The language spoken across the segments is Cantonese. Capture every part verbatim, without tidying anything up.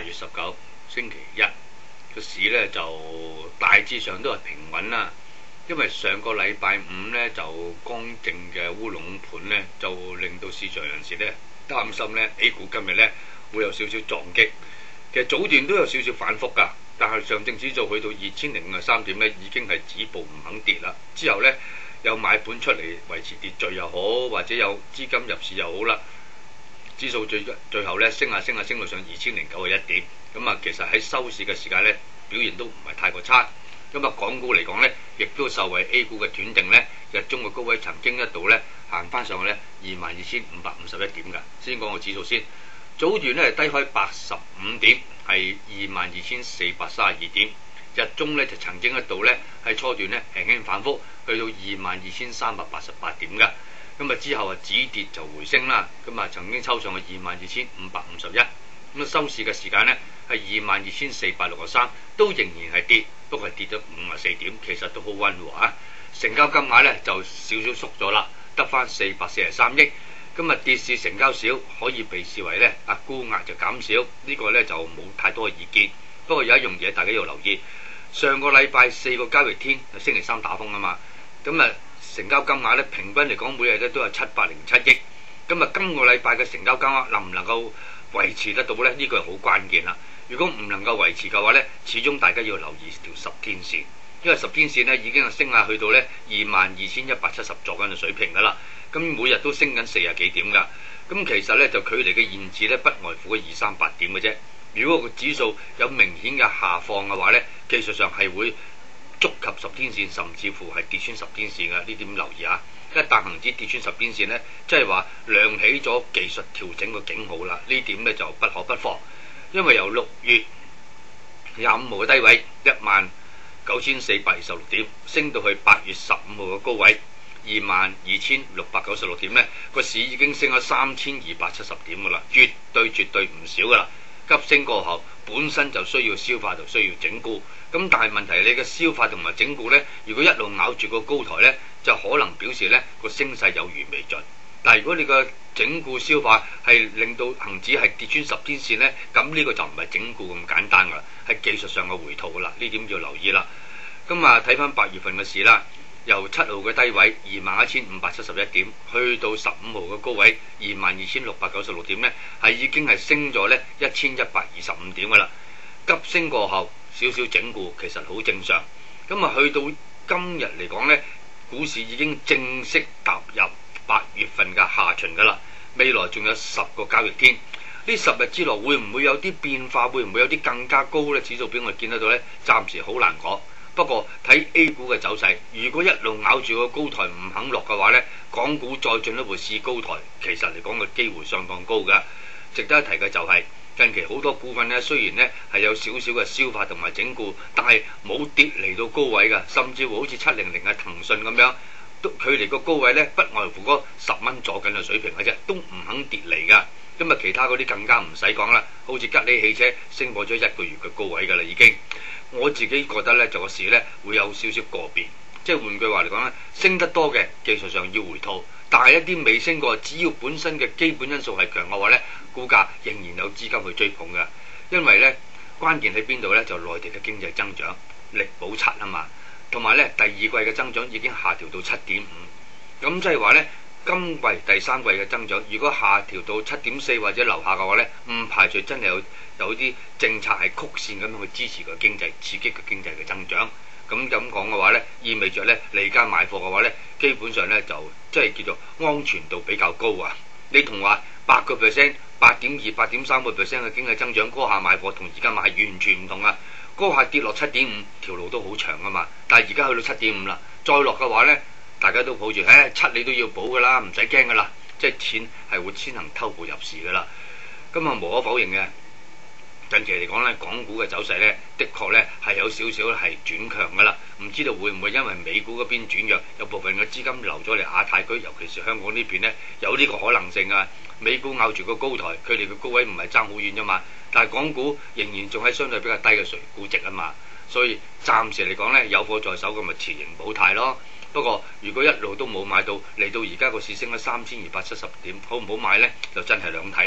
月十九星期一個市咧就大致上都係平穩啦，因為上個禮拜五咧就剛正嘅烏龍盤咧就令到市場人士咧擔心咧 A 股今日咧會有少少撞擊。其實早段都有少少反覆㗎，但係上證指數去到二千零五十三點咧已經係止步唔肯跌啦。之後咧有買盤出嚟維持秩序又好，或者有資金入市又好啦。指數最最後咧升下升下升到上二千零九十一點，咁啊其實喺收市嘅時間咧表現都唔係太過差。咁啊港股嚟講咧，亦都受惠 A 股嘅斷定咧，日中嘅高位曾經一度咧行翻上去咧二萬二千五百五十一點㗎。先講個指數先，早段咧低開八十五點，係二萬二千四百三十二點。日中咧就曾經一度咧喺初段咧輕輕反覆，去到二萬二千三百八十八點㗎。咁啊之後啊止跌就回升啦，咁啊曾經抽上去二萬二千五百五十一，咁啊收市嘅時間呢係二萬二千四百六十三，都仍然係跌，不過係跌咗五十四點，其實都好溫和啊。成交金額呢就少少縮咗啦，得翻四百四十三億。今日跌市成交少，可以被視為呢啊沽壓就減少，呢、這個呢就冇太多嘅意見。不過有一樣嘢大家要留意，上個禮拜四個交易天，星期三打風啊嘛，咁啊。成交金額咧平均嚟講每日咧都有七百零七億，咁啊今個禮拜嘅成交金額能唔能夠維持得到咧？呢個係好關鍵啦。如果唔能夠維持嘅話咧，始終大家要留意條十天線，因為十天線咧已經係升下去到咧二萬二千一百七十左緊嘅水平噶啦，咁每日都升緊四十幾點噶，咁其實咧就距離嘅現指咧不外乎二三八點嘅啫。如果個指數有明顯嘅下放嘅話咧，技術上係會觸及十天線，甚至乎係跌穿十天線嘅，呢點留意啊！一旦恒指跌穿十天線呢，即係話亮起咗技術調整嘅警號啦。呢點呢就不可不防，因為由六月廿五號嘅低位一萬九千四百二十六點，升到去八月十五號嘅高位二萬二千六百九十六點呢，個市已經升咗三千二百七十點噶啦，絕對絕對唔少噶啦。急升過後，本身就需要消化，就需要整固。咁但係問題，你嘅消化同埋整固呢，如果一路咬住個高台呢，就可能表示呢個升勢有餘未盡。但係如果你個整固消化係令到恒指係跌穿十天線呢，咁呢個就唔係整固咁簡單噶啦，係技術上嘅回吐噶啦。呢點要留意啦。咁啊，睇翻八月份嘅市啦，由七號嘅低位二萬一千五百七十一點，去到十五號嘅高位二萬二千六百九十六點呢，係已經係升咗呢一千一百二十五點噶啦。急升過後，少少整固其實好正常。咁啊，去到今日嚟講呢，股市已經正式踏入八月份嘅下旬噶啦。未來仲有十個交易天，呢十日之內會唔會有啲變化？會唔會有啲更加高呢？指數俾我哋見得到呢，暫時好難講。不過睇 A 股嘅走勢，如果一路咬住個高台唔肯落嘅話呢，港股再進一步試高台，其實嚟講嘅機會相當高㗎。值得一提嘅就係、是、近期好多股份呢，雖然呢係有少少嘅消化同埋整固，但係冇跌嚟到高位㗎，甚至乎好似七零零嘅騰訊咁樣，都距離個高位呢不外乎嗰十蚊左緊嘅水平嘅啫，都唔肯跌嚟㗎。咁啊，其他嗰啲更加唔使講啦，好似吉利汽車升破咗一個月嘅高位㗎啦，已經。我自己覺得呢，就個市呢會有少少個別，即係換句話嚟講呢，升得多嘅技術上要回吐，但係一啲未升過，只要本身嘅基本因素係強嘅話呢，股價仍然有資金去追捧㗎。因為呢關鍵喺邊度呢？就內地嘅經濟增長力保七啊嘛，同埋呢第二季嘅增長已經下調到七點五，咁即係話呢。今季第三季嘅增長，如果下調到七點四或者樓下嘅話呢，唔排除真係有有啲政策係曲線咁樣去支持個經濟，刺激個經濟嘅增長。咁咁講嘅話呢，意味着呢，你而家買貨嘅話呢，基本上呢就即係叫做安全度比較高啊。你同話八個 percent、八點二、八點三個 percent 嘅經濟增長，嗰下買貨同而家買係完全唔同啊。嗰下跌落七點五，條路都好長啊嘛。但係而家去到七點五啦，再落嘅話呢。大家都抱住，誒、哎、七你都要補噶啦，唔使驚噶啦，即係錢係會先行偷步入市噶啦。咁啊無可否認嘅，近期嚟講咧，港股嘅走勢咧，的確咧係有少少係轉強噶啦。唔知道會唔會因為美股嗰邊轉弱，有部分嘅資金流咗嚟亞太區，尤其是香港呢邊咧，有呢個可能性啊。美股咬住個高台，佢哋嘅高位唔係爭好遠啫嘛，但係港股仍然仲喺相對比較低嘅水估值啊嘛，所以暫時嚟講咧，有貨在手咁咪持盈保泰咯。不過，如果一路都冇買到，嚟到而家個市升咗三千二百七十點，好唔好買呢？就真係兩睇啦。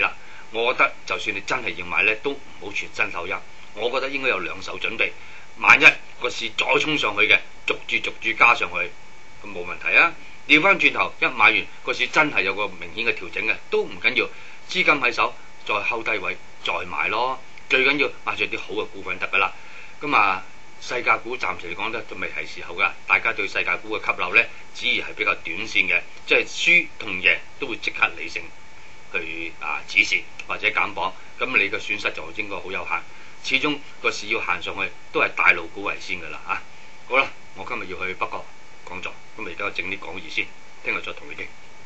我覺得就算你真係要買呢，都唔好全身手入。我覺得應該有兩手準備，萬一個市再衝上去嘅，逐住逐住加上去，咁冇問題啊。調翻轉頭一買完個市真係有個明顯嘅調整嘅，都唔緊要，資金喺手再睺低位再買咯。最緊要買咗啲好嘅股份得噶啦。咁啊，世界股暫時嚟講咧都未係時候噶，大家對世界股嘅吸納呢，只係比較短線嘅，即係輸同贏都會即刻理性去啊指示或者減磅，咁你嘅損失就應該好有限。始終個市要行上去都係大路股為先噶啦嚇。好啦，我今日要去北角講座，咁而家整啲講義先，聽日再同你傾。